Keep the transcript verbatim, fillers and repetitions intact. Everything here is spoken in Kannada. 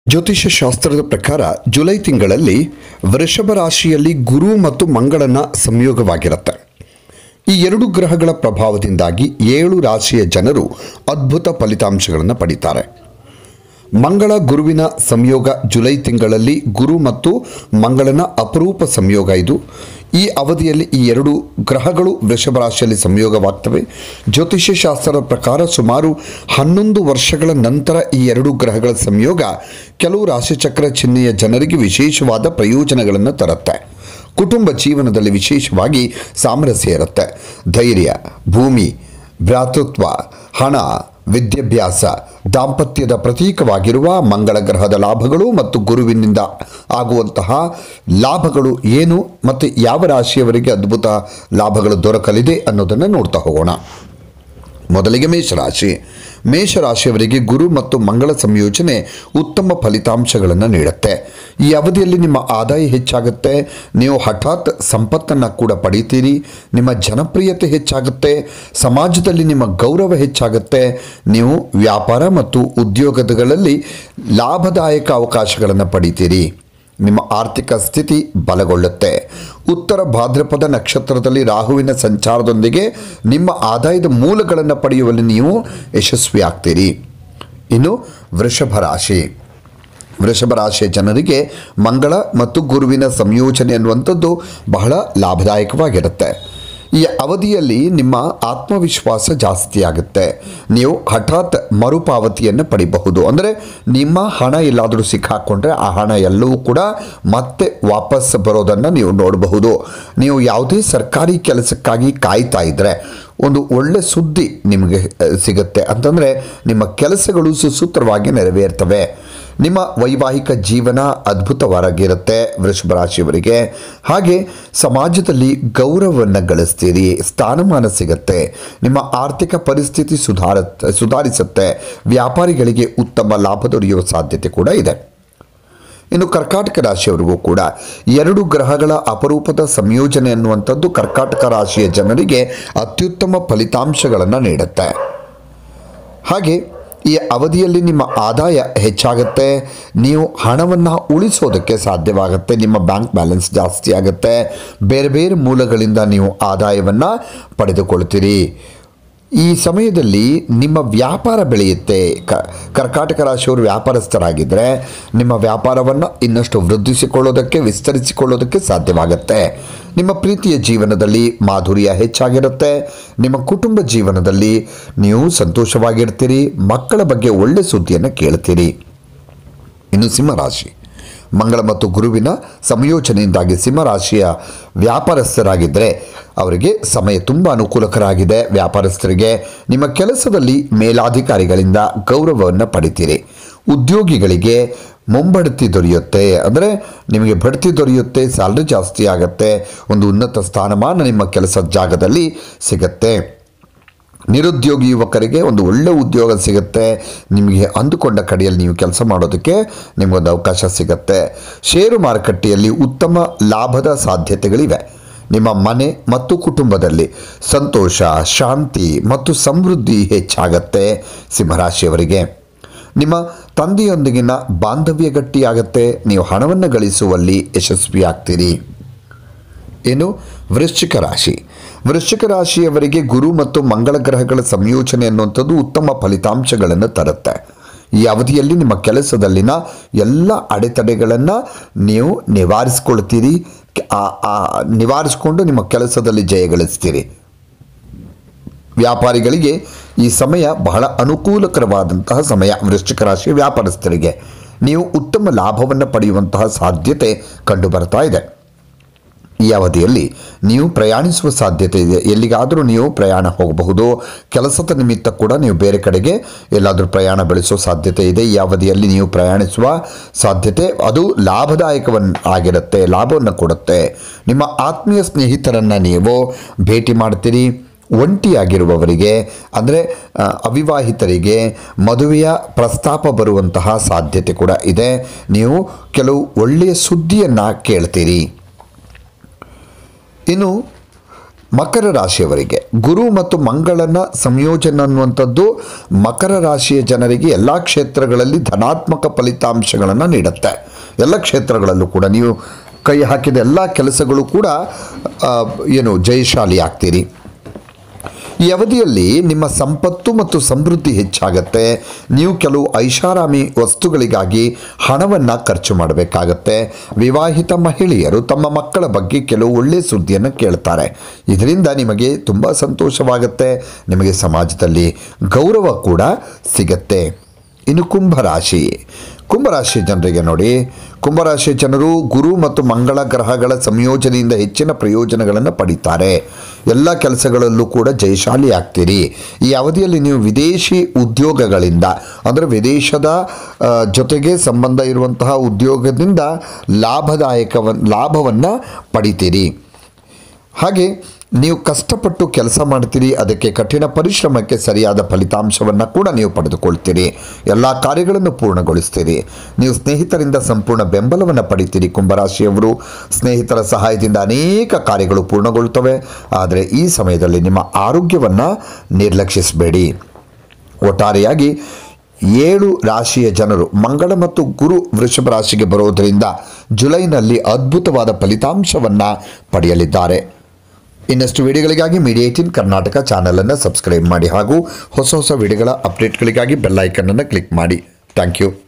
ಜ್ಯೋತಿಷ್ಯ ಶಾಸ್ತ್ರದ ಪ್ರಕಾರ ಜುಲೈ ತಿಂಗಳಲ್ಲಿ ವೃಷಭ ರಾಶಿಯಲ್ಲಿ ಗುರು ಮತ್ತು ಮಂಗಳನ ಸಂಯೋಗವಾಗಿರುತ್ತೆ. ಈ ಎರಡು ಗ್ರಹಗಳ ಪ್ರಭಾವದಿಂದಾಗಿ ಏಳು ರಾಶಿಯ ಜನರು ಅದ್ಭುತ ಫಲಿತಾಂಶಗಳನ್ನು ಪಡೀತಾರೆ. ಮಂಗಳ ಗುರುವಿನ ಸಂಯೋಗ ಜುಲೈ ತಿಂಗಳಲ್ಲಿ ಗುರು ಮತ್ತು ಮಂಗಳನ ಅಪರೂಪ ಸಂಯೋಗ ಇದು. ಈ ಅವಧಿಯಲ್ಲಿ ಈ ಎರಡು ಗ್ರಹಗಳು ವೃಷಭ ರಾಶಿಯಲ್ಲಿ ಸಂಯೋಗವಾಗ್ತವೆ. ಜ್ಯೋತಿಷ್ಯ ಶಾಸ್ತ್ರದ ಪ್ರಕಾರ ಸುಮಾರು ಹನ್ನೊಂದು ವರ್ಷಗಳ ನಂತರ ಈ ಎರಡು ಗ್ರಹಗಳ ಸಂಯೋಗ ಕೆಲವು ರಾಶಿಚಕ್ರ ಚಿಹ್ನೆಯ ಜನರಿಗೆ ವಿಶೇಷವಾದ ಪ್ರಯೋಜನಗಳನ್ನು ತರುತ್ತೆ. ಕುಟುಂಬ ಜೀವನದಲ್ಲಿ ವಿಶೇಷವಾಗಿ ಸಾಮರಸ್ಯ ಇರುತ್ತೆ. ಧೈರ್ಯ, ಭೂಮಿ, ಭ್ರಾತೃತ್ವ, ಹಣ, ವಿದ್ಯಾಭ್ಯಾಸ, ದಾಂಪತ್ಯದ ಪ್ರತೀಕವಾಗಿರುವ ಮಂಗಳ ಗ್ರಹದ ಲಾಭಗಳು ಮತ್ತು ಗುರುವಿನಿಂದ ಆಗುವಂತಹ ಲಾಭಗಳು ಏನು ಮತ್ತು ಯಾವ ರಾಶಿಯವರಿಗೆ ಅದ್ಭುತ ಲಾಭಗಳು ದೊರಕಲಿದೆ ಅನ್ನೋದನ್ನು ನೋಡ್ತಾ ಹೋಗೋಣ. ಮೊದಲಿಗೆ ಮೇಷರಾಶಿ. ಮೇಷರಾಶಿಯವರಿಗೆ ಗುರು ಮತ್ತು ಮಂಗಳ ಸಂಯೋಜನೆ ಉತ್ತಮ ಫಲಿತಾಂಶಗಳನ್ನು ನೀಡುತ್ತೆ. ಈ ಅವಧಿಯಲ್ಲಿ ನಿಮ್ಮ ಆದಾಯ ಹೆಚ್ಚಾಗುತ್ತೆ. ನೀವು ಹಠಾತ್ ಸಂಪತ್ತನ್ನು ಕೂಡ ಪಡೀತೀರಿ. ನಿಮ್ಮ ಜನಪ್ರಿಯತೆ ಹೆಚ್ಚಾಗುತ್ತೆ. ಸಮಾಜದಲ್ಲಿ ನಿಮ್ಮ ಗೌರವ ಹೆಚ್ಚಾಗುತ್ತೆ. ನೀವು ವ್ಯಾಪಾರ ಮತ್ತು ಉದ್ಯೋಗಗಳಲ್ಲಿ ಲಾಭದಾಯಕ ಅವಕಾಶಗಳನ್ನು ಪಡೀತೀರಿ. ನಿಮ್ಮ ಆರ್ಥಿಕ ಸ್ಥಿತಿ ಬಲಗೊಳ್ಳುತ್ತೆ. ಉತ್ತರ ಭಾದ್ರಪದ ನಕ್ಷತ್ರದಲ್ಲಿ ರಾಹುವಿನ ಸಂಚಾರದೊಂದಿಗೆ ನಿಮ್ಮ ಆದಾಯದ ಮೂಲಗಳನ್ನು ಪಡೆಯುವಲ್ಲಿ ನೀವು ಯಶಸ್ವಿ ಆಗ್ತೀರಿ. ಇನ್ನು ವೃಷಭ ರಾಶಿ. ವೃಷಭ ರಾಶಿಯ ಜನರಿಗೆ ಮಂಗಳ ಮತ್ತು ಗುರುವಿನ ಸಂಯೋಜನೆ ಅನ್ನುವಂಥದ್ದು ಬಹಳ ಲಾಭದಾಯಕವಾಗಿರುತ್ತೆ. ಈ ಅವಧಿಯಲ್ಲಿ ನಿಮ್ಮ ಆತ್ಮವಿಶ್ವಾಸ ಜಾಸ್ತಿ ಆಗುತ್ತೆ. ನೀವು ಹಠಾತ್ ಮರುಪಾವತಿಯನ್ನು ಪಡಿಬಹುದು. ಅಂದರೆ ನಿಮ್ಮ ಹಣ ಎಲ್ಲಾದರೂ ಸಿಕ್ಕಾಕೊಂಡ್ರೆ ಆ ಹಣ ಎಲ್ಲವೂ ಕೂಡ ಮತ್ತೆ ವಾಪಸ್ ಬರೋದನ್ನು ನೀವು ನೋಡಬಹುದು. ನೀವು ಯಾವುದೇ ಸರ್ಕಾರಿ ಕೆಲಸಕ್ಕಾಗಿ ಕಾಯ್ತಾ ಇದ್ದರೆ ಒಂದು ಒಳ್ಳೆ ಸುದ್ದಿ ನಿಮಗೆ ಸಿಗುತ್ತೆ. ಅಂತಂದರೆ ನಿಮ್ಮ ಕೆಲಸಗಳು ಸುಸೂತ್ರವಾಗಿ ನೆರವೇರ್ತವೆ. ನಿಮ್ಮ ವೈವಾಹಿಕ ಜೀವನ ಅದ್ಭುತವಾಗಿರುತ್ತೆ ವೃಷಭ ರಾಶಿಯವರಿಗೆ. ಹಾಗೆ ಸಮಾಜದಲ್ಲಿ ಗೌರವವನ್ನು ಗಳಿಸ್ತೀರಿ. ಸ್ಥಾನಮಾನ ಸಿಗುತ್ತೆ. ನಿಮ್ಮ ಆರ್ಥಿಕ ಪರಿಸ್ಥಿತಿ ಸುಧಾರ ಸುಧಾರಿಸುತ್ತೆ. ವ್ಯಾಪಾರಿಗಳಿಗೆ ಉತ್ತಮ ಲಾಭ ದೊರೆಯುವ ಸಾಧ್ಯತೆ ಕೂಡ ಇದೆ. ಇನ್ನು ಕರ್ಕಾಟಕ ರಾಶಿಯವರಿಗೂ ಕೂಡ ಎರಡು ಗ್ರಹಗಳ ಅಪರೂಪದ ಸಂಯೋಜನೆ ಅನ್ನುವಂಥದ್ದು ಕರ್ಕಾಟಕ ರಾಶಿಯ ಜನರಿಗೆ ಅತ್ಯುತ್ತಮ ಫಲಿತಾಂಶಗಳನ್ನು ನೀಡುತ್ತೆ. ಹಾಗೆ ಈ ಅವಧಿಯಲ್ಲಿ ನಿಮ್ಮ ಆದಾಯ ಹೆಚ್ಚಾಗುತ್ತೆ. ನೀವು ಹಣವನ್ನು ಉಳಿಸೋದಕ್ಕೆ ಸಾಧ್ಯವಾಗುತ್ತೆ. ನಿಮ್ಮ ಬ್ಯಾಂಕ್ ಬ್ಯಾಲೆನ್ಸ್ ಜಾಸ್ತಿ ಆಗುತ್ತೆ. ಬೇರೆ ಬೇರೆ ಮೂಲಗಳಿಂದ ನೀವು ಆದಾಯವನ್ನು ಪಡೆದುಕೊಳ್ತೀರಿ. ಈ ಸಮಯದಲ್ಲಿ ನಿಮ್ಮ ವ್ಯಾಪಾರ ಬೆಳೆಯುತ್ತೆ. ಕ ಕರ್ಕಾಟಕ ರಾಶಿಯವರು ವ್ಯಾಪಾರಸ್ಥರಾಗಿದ್ದರೆ ನಿಮ್ಮ ವ್ಯಾಪಾರವನ್ನು ಇನ್ನಷ್ಟು ವೃದ್ಧಿಸಿಕೊಳ್ಳೋದಕ್ಕೆ ವಿಸ್ತರಿಸಿಕೊಳ್ಳೋದಕ್ಕೆ ಸಾಧ್ಯವಾಗುತ್ತೆ. ನಿಮ್ಮ ಪ್ರೀತಿಯ ಜೀವನದಲ್ಲಿ ಮಾಧುರ್ಯ ಹೆಚ್ಚಾಗಿರುತ್ತೆ. ನಿಮ್ಮ ಕುಟುಂಬ ಜೀವನದಲ್ಲಿ ನೀವು ಸಂತೋಷವಾಗಿರ್ತೀರಿ. ಮಕ್ಕಳ ಬಗ್ಗೆ ಒಳ್ಳೆ ಸುದ್ದಿಯನ್ನು ಕೇಳ್ತೀರಿ. ಇನ್ನು ಸಿಂಹರಾಶಿ. ಮಂಗಳ ಮತ್ತು ಗುರುವಿನ ಸಂಯೋಜನೆಯಿಂದಾಗಿ ಸಿಂಹರಾಶಿಯ ವ್ಯಾಪಾರಸ್ಥರಾಗಿದ್ದರೆ ಅವರಿಗೆ ಸಮಯ ತುಂಬ ಅನುಕೂಲಕರಾಗಿದೆ. ವ್ಯಾಪಾರಸ್ಥರಿಗೆ ನಿಮ್ಮ ಕೆಲಸದಲ್ಲಿ ಮೇಲಾಧಿಕಾರಿಗಳಿಂದ ಗೌರವವನ್ನು ಪಡಿತೀರಿ. ಉದ್ಯೋಗಿಗಳಿಗೆ ಮುಂಬಡ್ತಿ ದೊರೆಯುತ್ತೆ. ಅಂದರೆ ನಿಮಗೆ ಬಡ್ತಿ ದೊರೆಯುತ್ತೆ. ಸ್ಯಾಲ್ರಿ ಜಾಸ್ತಿ ಆಗುತ್ತೆ. ಒಂದು ಉನ್ನತ ಸ್ಥಾನಮಾನ ನಿಮ್ಮ ಕೆಲಸದ ಜಾಗದಲ್ಲಿ ಸಿಗುತ್ತೆ. ನಿರುದ್ಯೋಗಿ ಯುವಕರಿಗೆ ಒಂದು ಒಳ್ಳೆ ಉದ್ಯೋಗ ಸಿಗುತ್ತೆ. ನಿಮಗೆ ಅಂದುಕೊಂಡ ಕಡೆಯಲ್ಲಿ ನೀವು ಕೆಲಸ ಮಾಡೋದಕ್ಕೆ ನಿಮಗೊಂದು ಅವಕಾಶ ಸಿಗುತ್ತೆ. ಷೇರು ಮಾರುಕಟ್ಟೆಯಲ್ಲಿ ಉತ್ತಮ ಲಾಭದ ಸಾಧ್ಯತೆಗಳಿವೆ. ನಿಮ್ಮ ಮನೆ ಮತ್ತು ಕುಟುಂಬದಲ್ಲಿ ಸಂತೋಷ, ಶಾಂತಿ ಮತ್ತು ಸಮೃದ್ಧಿ ಹೆಚ್ಚಾಗತ್ತೆ. ಸಿಂಹರಾಶಿಯವರಿಗೆ ನಿಮ್ಮ ತಂದೆಯೊಂದಿಗಿನ ಬಾಂಧವ್ಯ ಗಟ್ಟಿಯಾಗತ್ತೆ. ನೀವು ಹಣವನ್ನು ಗಳಿಸುವಲ್ಲಿ ಯಶಸ್ವಿ ಆಗ್ತೀರಿ. ಇನ್ನು ವೃಶ್ಚಿಕ ರಾಶಿ. ವೃಶ್ಚಿಕ ರಾಶಿಯವರಿಗೆ ಗುರು ಮತ್ತು ಮಂಗಳ ಗ್ರಹಗಳ ಸಂಯೋಜನೆ ಅನ್ನುವಂಥದ್ದು ಉತ್ತಮ ಫಲಿತಾಂಶಗಳನ್ನು ತರುತ್ತೆ. ಈ ಅವಧಿಯಲ್ಲಿ ನಿಮ್ಮ ಕೆಲಸದಲ್ಲಿನ ಎಲ್ಲ ಅಡೆತಡೆಗಳನ್ನು ನೀವು ನಿವಾರಿಸ್ಕೊಳ್ತೀರಿ. ನಿವಾರಿಸಿಕೊಂಡು ನಿಮ್ಮ ಕೆಲಸದಲ್ಲಿ ಜಯಗಳಿಸ್ತೀರಿ. ವ್ಯಾಪಾರಿಗಳಿಗೆ ಈ ಸಮಯ ಬಹಳ ಅನುಕೂಲಕರವಾದಂತಹ ಸಮಯ. ವೃಶ್ಚಿಕ ರಾಶಿಯ ವ್ಯಾಪಾರಸ್ಥರಿಗೆ ನೀವು ಉತ್ತಮ ಲಾಭವನ್ನು ಪಡೆಯುವಂತಹ ಸಾಧ್ಯತೆ ಕಂಡು ಬರ್ತಾ ಇದೆ. ಈ ಅವಧಿಯಲ್ಲಿ ನೀವು ಪ್ರಯಾಣಿಸುವ ಸಾಧ್ಯತೆ ಇದೆ. ಎಲ್ಲಿಗಾದರೂ ನೀವು ಪ್ರಯಾಣ ಹೋಗಬಹುದು. ಕೆಲಸದ ನಿಮಿತ್ತ ಕೂಡ ನೀವು ಬೇರೆ ಕಡೆಗೆ ಎಲ್ಲಾದರೂ ಪ್ರಯಾಣ ಬೆಳೆಸುವ ಸಾಧ್ಯತೆ ಇದೆ. ಈ ಅವಧಿಯಲ್ಲಿ ನೀವು ಪ್ರಯಾಣಿಸುವ ಸಾಧ್ಯತೆ ಅದು ಲಾಭದಾಯಕವನ್ನು ಆಗಿರುತ್ತೆ. ಲಾಭವನ್ನು ಕೊಡುತ್ತೆ. ನಿಮ್ಮ ಆತ್ಮೀಯ ಸ್ನೇಹಿತರನ್ನು ನೀವು ಭೇಟಿ ಮಾಡ್ತೀರಿ. ಒಂಟಿಯಾಗಿರುವವರಿಗೆ ಅಂದರೆ ಅವಿವಾಹಿತರಿಗೆ ಮದುವೆಯ ಪ್ರಸ್ತಾಪ ಬರುವಂತಹ ಸಾಧ್ಯತೆ ಕೂಡ ಇದೆ. ನೀವು ಕೆಲವು ಒಳ್ಳೆಯ ಸುದ್ದಿಯನ್ನು ಕೇಳ್ತೀರಿ. ಇನ್ನು ಮಕರ ರಾಶಿಯವರಿಗೆ ಗುರು ಮತ್ತು ಮಂಗಳನ ಸಂಯೋಜನೆ ಅನ್ನುವಂಥದ್ದು ಮಕರ ರಾಶಿಯ ಜನರಿಗೆ ಎಲ್ಲ ಕ್ಷೇತ್ರಗಳಲ್ಲಿ ಧನಾತ್ಮಕ ಫಲಿತಾಂಶಗಳನ್ನು ನೀಡುತ್ತೆ. ಎಲ್ಲ ಕ್ಷೇತ್ರಗಳಲ್ಲೂ ಕೂಡ ನೀವು ಕೈ ಹಾಕಿದ ಎಲ್ಲ ಕೆಲಸಗಳು ಕೂಡ ಏನು ಜಯಶಾಲಿ ಆಗ್ತೀರಿ. ಈ ಅವಧಿಯಲ್ಲಿ ನಿಮ್ಮ ಸಂಪತ್ತು ಮತ್ತು ಸಮೃದ್ಧಿ ಹೆಚ್ಚಾಗತ್ತೆ. ನೀವು ಕೆಲವು ಐಷಾರಾಮಿ ವಸ್ತುಗಳಿಗಾಗಿ ಹಣವನ್ನು ಖರ್ಚು ಮಾಡಬೇಕಾಗತ್ತೆ. ವಿವಾಹಿತ ಮಹಿಳೆಯರು ತಮ್ಮ ಮಕ್ಕಳ ಬಗ್ಗೆ ಕೆಲವು ಒಳ್ಳೆಯ ಸುದ್ದಿಯನ್ನು ಕೇಳ್ತಾರೆ. ಇದರಿಂದ ನಿಮಗೆ ತುಂಬ ಸಂತೋಷವಾಗುತ್ತೆ. ನಿಮಗೆ ಸಮಾಜದಲ್ಲಿ ಗೌರವ ಕೂಡ ಸಿಗತ್ತೆ. ಇನ್ನು ಕುಂಭರಾಶಿ ಕುಂಭರಾಶಿ ಜನರಿಗೆ ನೋಡಿ, ಕುಂಭರಾಶಿ ಜನರು ಗುರು ಮತ್ತು ಮಂಗಳ ಗ್ರಹಗಳ ಸಂಯೋಜನೆಯಿಂದ ಹೆಚ್ಚಿನ ಪ್ರಯೋಜನಗಳನ್ನು ಪಡೀತಾರೆ. ಎಲ್ಲ ಕೆಲಸಗಳಲ್ಲೂ ಕೂಡ ಜಯಶಾಲಿ ಆಗ್ತೀರಿ. ಈ ಅವಧಿಯಲ್ಲಿ ನೀವು ವಿದೇಶಿ ಉದ್ಯೋಗಗಳಿಂದ ಅಂದರೆ ವಿದೇಶದ ಜೊತೆಗೆ ಸಂಬಂಧ ಇರುವಂತಹ ಉದ್ಯೋಗದಿಂದ ಲಾಭದಾಯಕವ ಲಾಭವನ್ನು ಪಡಿತೀರಿ. ಹಾಗೆ ನೀವು ಕಷ್ಟಪಟ್ಟು ಕೆಲಸ ಮಾಡ್ತೀರಿ. ಅದಕ್ಕೆ ಕಠಿಣ ಪರಿಶ್ರಮಕ್ಕೆ ಸರಿಯಾದ ಫಲಿತಾಂಶವನ್ನು ಕೂಡ ನೀವು ಪಡೆದುಕೊಳ್ತೀರಿ. ಎಲ್ಲ ಕಾರ್ಯಗಳನ್ನು ಪೂರ್ಣಗೊಳಿಸ್ತೀರಿ. ನೀವು ಸ್ನೇಹಿತರಿಂದ ಸಂಪೂರ್ಣ ಬೆಂಬಲವನ್ನು ಪಡಿತೀರಿ. ಕುಂಭರಾಶಿಯವರು ಸ್ನೇಹಿತರ ಸಹಾಯದಿಂದ ಅನೇಕ ಕಾರ್ಯಗಳು ಪೂರ್ಣಗೊಳ್ಳುತ್ತವೆ. ಆದರೆ ಈ ಸಮಯದಲ್ಲಿ ನಿಮ್ಮ ಆರೋಗ್ಯವನ್ನು ನಿರ್ಲಕ್ಷಿಸಬೇಡಿ. ಒಟ್ಟಾರೆಯಾಗಿ ಏಳು ರಾಶಿಯ ಜನರು ಮಂಗಳ ಮತ್ತು ಗುರು ವೃಷಭ ರಾಶಿಗೆ ಬರೋದರಿಂದ ಜುಲೈನಲ್ಲಿ ಅದ್ಭುತವಾದ ಫಲಿತಾಂಶವನ್ನು ಪಡೆಯಲಿದ್ದಾರೆ. ಇನ್ನಷ್ಟು ವಿಡಿಯೋಗಳಿಗಾಗಿ ಮೀಡಿಯಾ ಏಟೀನ್ ಕರ್ನಾಟಕ ಚಾನಲನ್ನು ಸಬ್ಸ್ಕ್ರೈಬ್ ಮಾಡಿ ಹಾಗೂ ಹೊಸ ಹೊಸ ವಿಡಿಯೋಗಳ ಅಪ್ಡೇಟ್ಗಳಿಗಾಗಿ ಬೆಲ್ ಐಕನ್ ಅನ್ನು ಕ್ಲಿಕ್ ಮಾಡಿ. Thank you.